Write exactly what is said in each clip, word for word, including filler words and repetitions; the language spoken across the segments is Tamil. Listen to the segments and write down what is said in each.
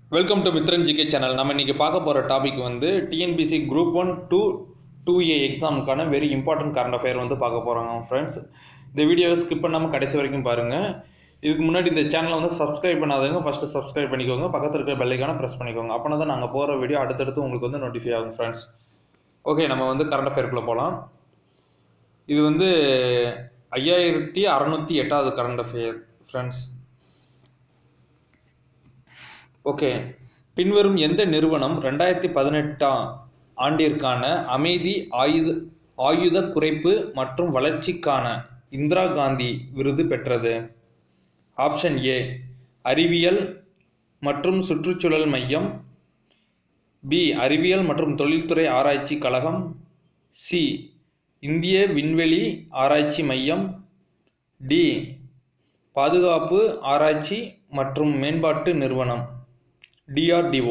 Welcome to Mithran GK channel. நம்ம இன்றைக்கி பார்க்க போகிற டாபிக் வந்து TNPSC group one two two A எக்ஸாமுக்கான வெரி இம்பார்ட்டன்ட் கரண்ட் அஃபேர் வந்து பார்க்க போகிறாங்க ஃப்ரெண்ட்ஸ். இந்த வீடியோவை ஸ்கிப் பண்ணாமல் கடைசி வரைக்கும் பாருங்கள். இதுக்கு முன்னாடி இந்த சேனலை வந்து சப்ஸ்கிரைப் பண்ணாதவங்க ஃபஸ்ட்டு சப்ஸ்கிரைப் பண்ணிக்கோங்க, பக்கத்தில் இருக்கிற பெல்லைக்கான ப்ரெஸ் பண்ணிக்கோங்க. அப்போனா தான் நாங்கள் போகிற வீடியோ அடுத்தடுத்து உங்களுக்கு வந்து நோட்டிஃபை ஆகும் ஃப்ரெண்ட்ஸ். ஓகே, நம்ம வந்து கரண்ட் அஃபேருக்குள்ளே போகலாம். இது வந்து ஐயாயிரத்தி அறநூற்றி எட்டாவது கரண்ட் அஃபேர் ஃப்ரெண்ட்ஸ். ஓகே, பின்வரும் எந்த நிறுவனம் ரெண்டாயிரத்தி பதினெட்டாம் ஆண்டிற்கான அமைதி ஆயுத ஆயுத குறைப்பு மற்றும் வளர்ச்சிக்கான இந்திரா காந்தி விருது பெற்றது? ஆப்ஷன் ஏ அறிவியல் மற்றும் சுற்றுச்சூழல் மையம், பி அறிவியல் மற்றும் தொழில்துறை ஆராய்ச்சி கழகம், சி இந்திய விண்வெளி ஆராய்ச்சி மையம், டி பாதுகாப்பு ஆராய்ச்சி மற்றும் மேம்பாட்டு நிறுவனம் DRDO.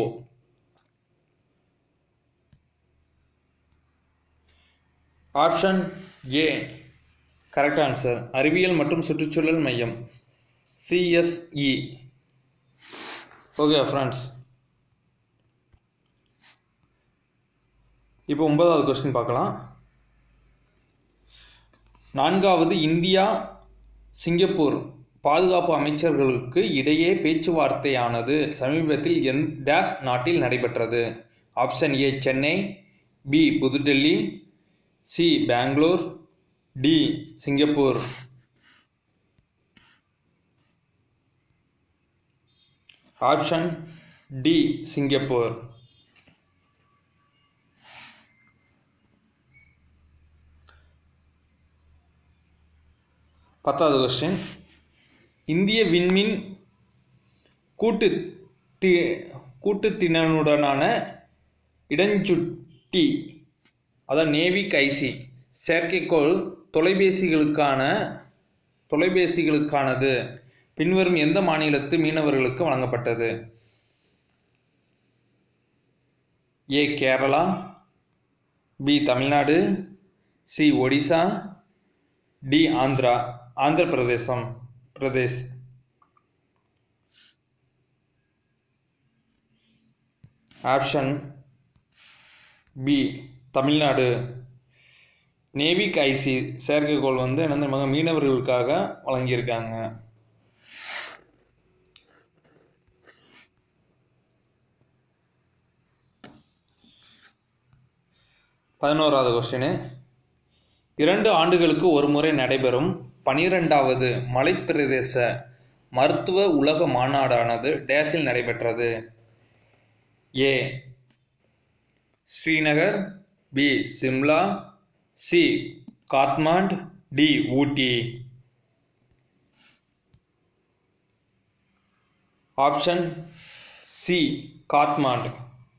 Option A correct answer, அறிவியல் மற்றும் சுற்றுச்சூழல் மையம் சிஎஸ்இ. ஓகே ஃப்ரெண்ட்ஸ், இப்போ ஒன்பதாவது கொஸ்டின் பார்க்கலாம். நான்காவது இந்தியா சிங்கப்பூர் பாதுகாப்பு அமைச்சர்களுக்கு இடையே பேச்சுவார்த்தையானது சமீபத்தில் எந் டேஸ் நாட்டில் நடைபெற்றது? Option A Chennai, B New Delhi, C Bangalore, D Singapore. Option D Singapore. பத்தாவது கொஸ்டின், இந்திய விண்மீன் கூட்டு கூட்டுத்திறனுடனான இடஞ்சுட்டி அதாவது நேவிக் ஐசி செயற்கைக்கோள் தொலைபேசிகளுக்கான தொலைபேசிகளுக்கானது பின்வரும் எந்த மாநிலத்து மீனவர்களுக்கு வழங்கப்பட்டது? A Kerala, B Tamil Nadu, C Odisha, D Andhra Andhra Pradesh Pradesh. Option B Tamil Nadu. NavIC ஐசி செயற்கைக்கோள் வந்து என்ன மீனவர்களுக்காக வழங்கியிருக்காங்க. பதினோராவது கொஸ்டின், இரண்டு ஆண்டுகளுக்கு ஒரு முறை நடைபெறும் பனிரெண்டாவது மலைப்பிரதேச மருத்துவ உலக மாநாடானது டேஸில் நடைபெற்றது? A Srinagar, B Shimla, C Kathmandu, D Ooty. Option C Kathmandu.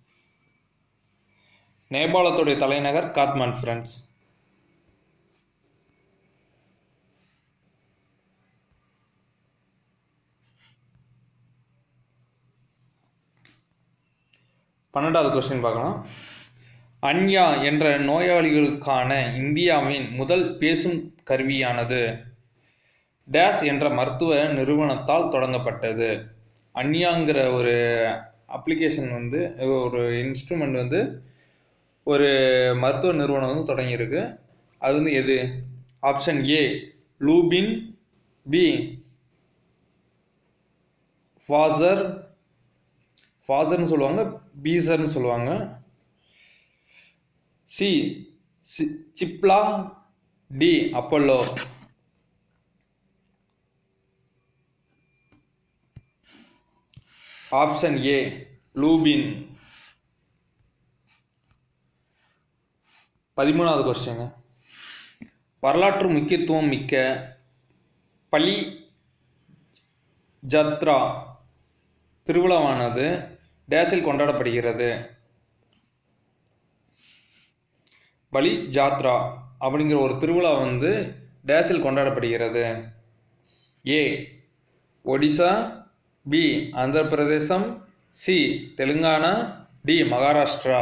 நேபாளத்துடைய தலைநகர் காத்மாண்டு ஃப்ரெண்ட்ஸ். பன்னெண்டாவது கொஸ்டின் பார்க்கலாம். அன்யா என்ற நோயாளிகளுக்கான இந்தியாவின் முதல் பேசும் கருவியானது டேஸ் என்ற மருத்துவ நிறுவனத்தால் தொடங்கப்பட்டது? அன்யாங்கிற ஒரு அப்ளிகேஷன் வந்து ஒரு இன்ஸ்ட்ருமெண்ட் வந்து ஒரு மருத்துவ நிறுவனம் வந்து தொடங்கியிருக்கு. அது வந்து எது? Option A Lupin, B Pfizer ஃபாசர்னு சொல்லுவாங்க, பீசர்னு சொல்லுவாங்க, C Cipla, D Apollo. Option A Lupin. பதிமூணாவது கொஸ்டின், வரலாற்று முக்கியத்துவம் மிக்க பலி ஜத்ரா திருவிழாவானது டேஸில் கொண்டாடப்படுகிறது? பலி ஜாத்ரா அப்படிங்கிற ஒரு திருவிழா வந்து டேஸில் கொண்டாடப்படுகிறது? ஏ Odisha, B Andhra Pradesh, C Telangana, D Maharashtra.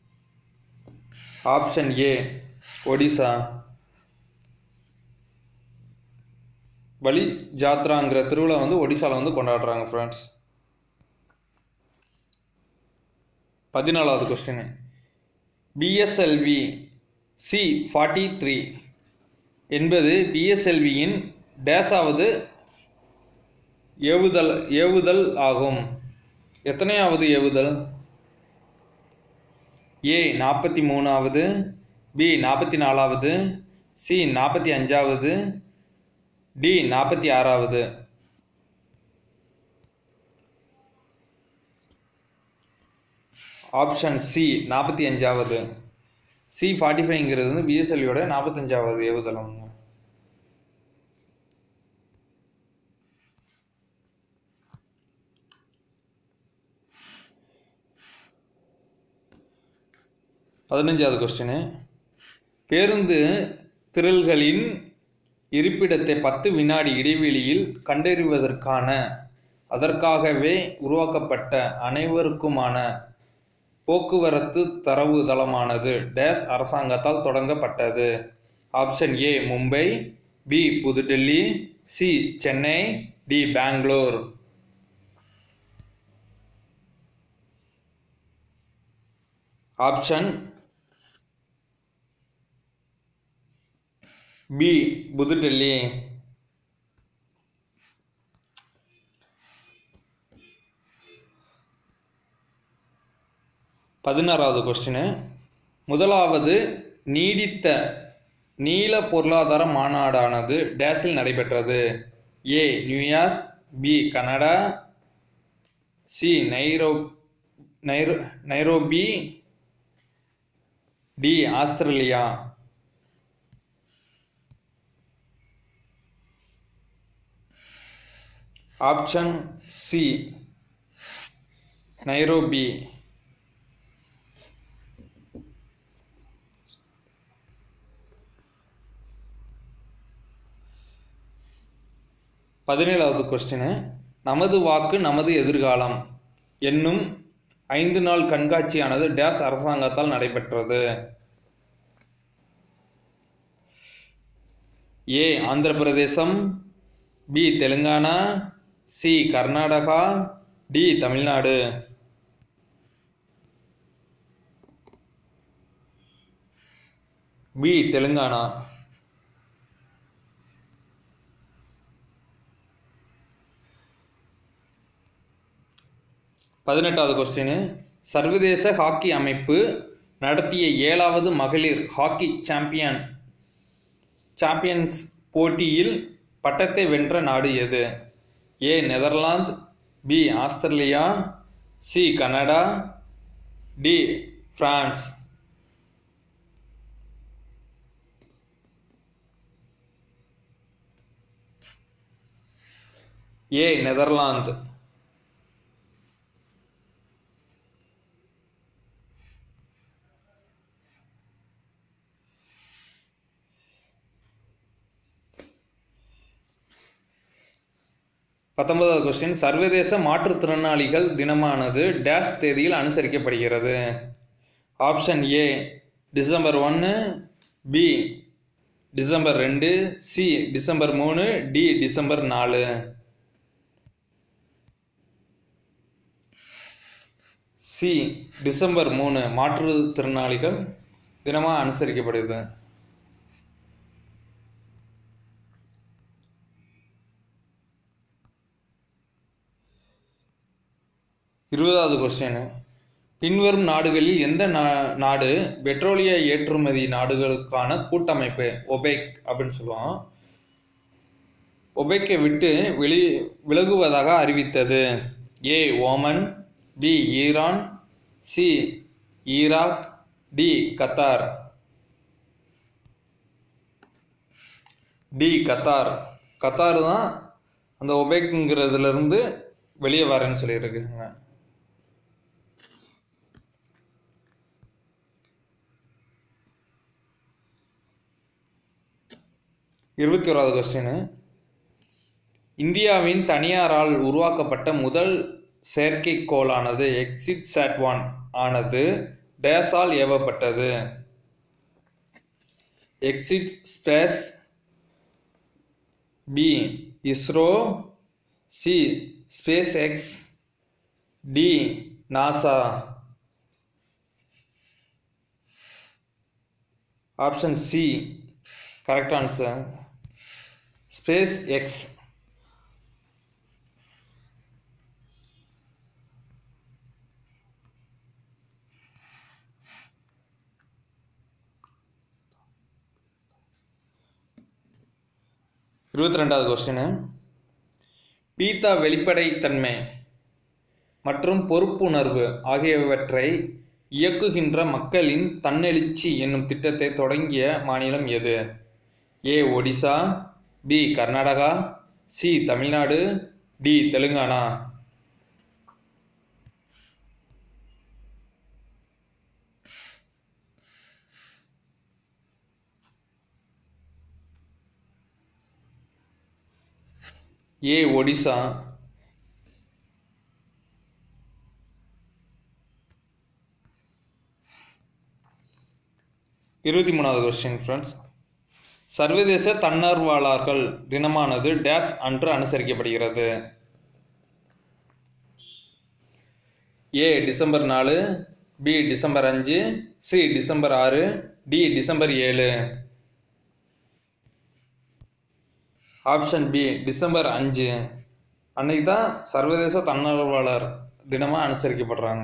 Option A Odisha. வழி ஜாத்ராங்கிற திருவிழா வந்து ஒடிசாவில் வந்து கொண்டாடுறாங்க ஃப்ரெண்ட்ஸ். பதினாலாவது question, PSLV C forty three என்பது பிஎஸ்எல்வியின் டேஸாவது ஏவுதல் ஏவுதல் ஆகும். எத்தனையாவது ஏவுதல்? ஏ நாற்பத்தி மூணாவது, பி நாற்பத்தி நாலாவது, சி நாற்பத்தி அஞ்சாவது, டி நாற்பத்தி ஆறாவது. ஆப்ஷன் சி நாற்பத்தி அஞ்சாவது. சி ஃபார்ட்டி ஃபைவ்ங்கிறது வந்து பிஎஸ்எல்வியோட நாற்பத்தஞ்சாவது ஏவுதளம். பதினஞ்சாவது கொஸ்டின், பேருந்து திரள்களின் இருப்பிடத்தை பத்து வினாடி இடைவெளியில் கண்டறிவதற்கான அதற்காகவே உருவாக்கப்பட்ட அனைவருக்குமான போக்குவரத்து தரவு தளமானது டேஸ் அரசாங்கத்தால் தொடங்கப்பட்டது. Option A Mumbai, B New Delhi, C Chennai, D Bangalore. Option B New Delhi. பதினாறாவது கொஸ்டின், முதலாவது நீடித்த நீல பொருளாதார மாநாடானது டேஸில் நடைபெற்றது. A New York, B Canada, C நைரோ நைரோ Nairobi, D Australia. Option C Nairobi. பதினேழாவது கொஸ்டின், நமது வாக்கு நமது எதிர்காலம் என்னும் ஐந்து நாள் கண்காட்சியானது டேஸ் அரசாங்கத்தால் நடைபெற்றது. A Andhra Pradesh, B Telangana, C Karnataka, D Tamil Nadu. B Telangana. பதினெட்டாவது கொஸ்டின், சர்வதேச ஹாக்கி அமைப்பு நடத்திய ஏழாவது மகளிர் ஹாக்கி சாம்பியன் சாம்பியன்ஸ் போட்டியில் பட்டத்தை வென்ற நாடு எது? A Netherlands, B Australia, C Canada, D France. A Netherlands. பத்தொன்பதாவது கொஸ்டின், சர்வதேச மாற்றுத்திறனாளிகள் தினமானது டேஷ் தேதியில் அனுசரிக்கப்படுகிறது. ஆப்ஷன் ஏ டிசம்பர் ஒன்று, பி டிசம்பர் ரெண்டு, சி டிசம்பர் மூணு, டி டிசம்பர் நாலு. சி டிசம்பர் மூணு மாற்றுத்திறனாளிகள் தினமாக அனுசரிக்கப்படுது. இருபதாவது கொஸ்டின், பின்வரும் நாடுகளில் எந்த நாடு பெட்ரோலிய ஏற்றுமதி நாடுகளுக்கான கூட்டமைப்பு ஒபெக் அப்படின்னு சொல்லுவோம் ஒபெக்கை விட்டு வெளி விலகுவதாக அறிவித்தது? A Oman, B Iran, C Iraq, D Qatar. D Qatar. Qatar தான் அந்த ஒபெக்ங்கிறதுல இருந்து வெளியே வரேன்னு சொல்லியிருக்குங்க. இருபத்தி ஓராவது கொஸ்டின், இந்தியாவின் தனியாரால் உருவாக்கப்பட்ட முதல் செயற்கைக்கோளானது எக்ஸிட் சாட் ஒன் ஆனது டேஸால் ஏவப்பட்டது? Exseed space, B ISRO, C space X, D NASA. Option C correct answer, space X. இருபத்தி ரெண்டாவது கொஸ்டின், பீத்தா வெளிப்படைத்தன்மை மற்றும் பொறுப்புணர்வு ஆகியவற்றை இயக்குகின்ற மக்களின் தன்னெழுச்சி என்னும் திட்டத்தை தொடங்கிய மாநிலம் எது? A Odisha, B Karnataka, C Tamil Nadu, D Telangana. A Odisha. இருபத்தி மூணாவது கொஸ்டின் ஃப்ரெண்ட்ஸ், சர்வதேச தன்னார்வலர்கள் தினமானது டேஷ் அன்று அனுசரிக்கப்படுகிறது? ஏ டிசம்பர் நாலு, பி டிசம்பர் அஞ்சு, சி டிசம்பர் ஆறு, டி டிசம்பர் ஏழு. ஆப்ஷன் பி டிசம்பர் அஞ்சு அன்னைக்கு தான் சர்வதேச தன்னார்வலர் தினமாக அனுசரிக்கப்படுறாங்க.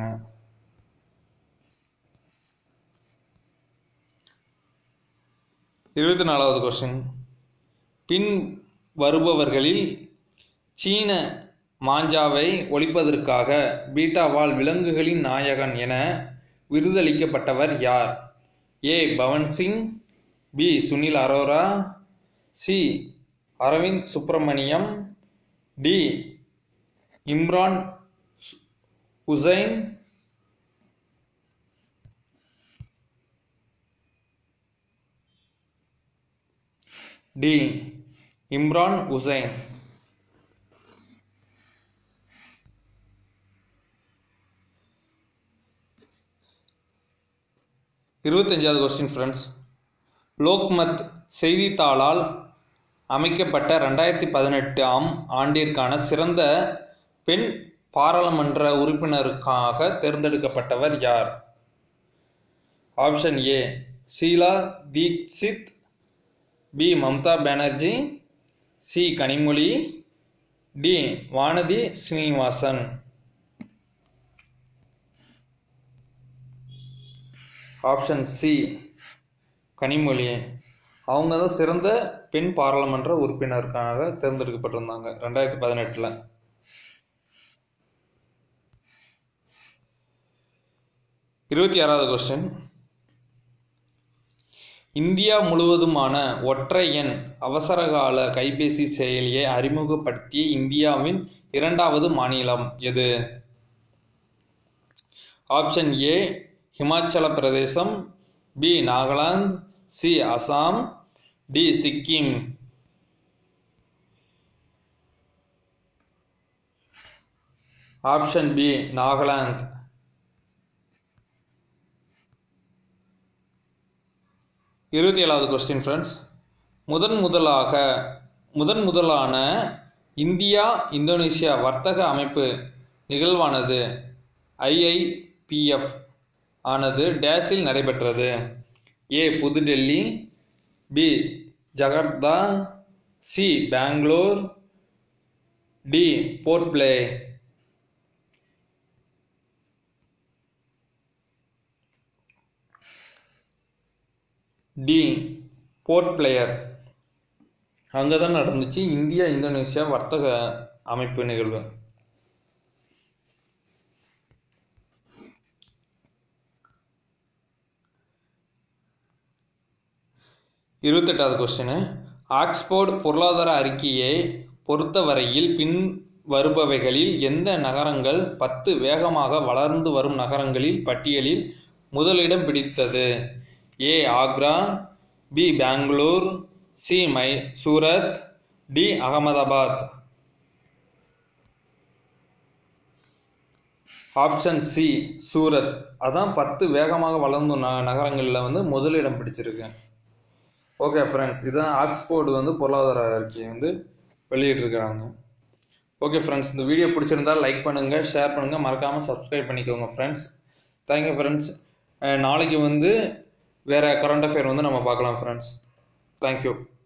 இருபத்தி நாலாவது கொஸ்டின், பின் வருபவர்களில் சீன மாஞ்சாவை ஒழிப்பதற்காக பீட்டாவால் விலங்குகளின் நாயகன் என விருதளிக்கப்பட்டவர் யார்? A Pawan Singh, B Sunil Arora, C Arvind Subramanian, D Imran Hussain. D Imran Hussain. இருபத்தஞ்சாவது கொஸ்டின் ஃப்ரெண்ட்ஸ், லோக்மத் செய்தித்தாளால் அமைக்கப்பட்ட ரெண்டாயிரத்தி பதினெட்டு ஆம் ஆண்டிற்கான சிறந்த பெண் பாராளுமன்ற உறுப்பினருக்காக தேர்ந்தெடுக்கப்பட்டவர் யார்? Option A Sheila Dikshit, B Mamata Banerjee, C Kanimozhi, D Vanathi Srinivasan. Option C Kanimozhi. அவங்க தான் சிறந்த பெண் பாராளுமன்ற உறுப்பினருக்காக தேர்ந்தெடுக்கப்பட்டிருந்தாங்க ரெண்டாயிரத்தி பதினெட்டுல. இருபத்தி ஆறாவது கொஸ்டின், இந்தியா முழுவதுமான ஒற்றை எண் அவசரகால கைபேசி செயலியை அறிமுகப்படுத்திய இந்தியாவின் இரண்டாவது மாநிலம் எது? Option A Himachal Pradesh, B Nagaland, C Assam, D Sikkim. Option B Nagaland. இருபத்தி ஏழாவது கொஸ்டின் ஃப்ரெண்ட்ஸ், முதன் முதலாக முதன் முதலான இந்தியா இந்தோனேசியா வர்த்தக அமைப்பு நிகழ்வானது ஐஐபிஎஃப் ஆனது டேஷில் நடைபெற்றது? A New Delhi, B Jakarta, C Bangalore, D Port Blair. D Port Blair. அங்கே தான் நடந்துச்சு இந்தியா இந்தோனேசியா வர்த்தக அமைப்பு நிகழ்வு. இருபத்தெட்டாவது கொஸ்டின், ஆக்ஸ்போர்ட் பொருளாதார அறிக்கையை பொறுத்தவரையில் பின் வருபவைகளில் எந்த நகரங்கள் பத்து வேகமாக வளர்ந்து வரும் நகரங்களில் பட்டியலில் முதலிடம் பிடித்தது? A Agra, B Bangalore, C மை Surat, D Ahmedabad. Option C Surat. அதான் பத்து வேகமாக வளர்ந்து நகரங்களில் வந்து முதலிடம் பிடிச்சிருக்கு. ஓகே ஃப்ரெண்ட்ஸ், இதுதான் ஆக்ஸ்போர்டு வந்து பொருளாதார அறிக்கை வந்து வெளியிட்டிருக்கிறாங்க. ஓகே ஃப்ரெண்ட்ஸ், இந்த வீடியோ பிடிச்சிருந்தால் லைக் பண்ணுங்கள், ஷேர் பண்ணுங்கள், மறக்காமல் சப்ஸ்கிரைப் பண்ணிக்கோங்க ஃப்ரெண்ட்ஸ். Thank you friends. நாளைக்கு வந்து வேறு கரண்ட் அஃபேர் வந்து நம்ம பார்க்கலாம் ஃப்ரெண்ட்ஸ். தேங்க்யூ.